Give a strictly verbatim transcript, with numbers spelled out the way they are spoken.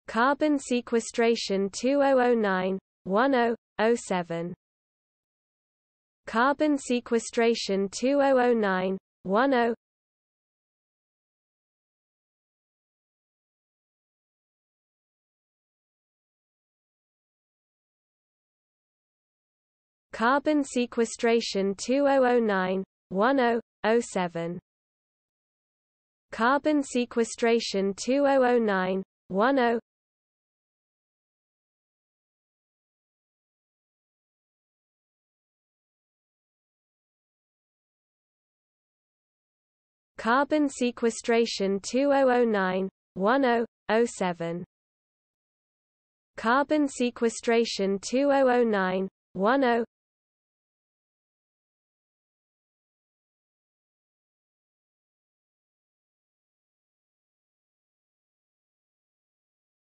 Carbon sequestration two thousand nine dash ten oh seven. Carbon sequestration two thousand nine dash ten. Carbon sequestration two thousand nine dash ten oh seven. Carbon sequestration two thousand nine dash ten. Carbon sequestration two thousand nine dash ten oh seven. Carbon sequestration two thousand nine dash ten.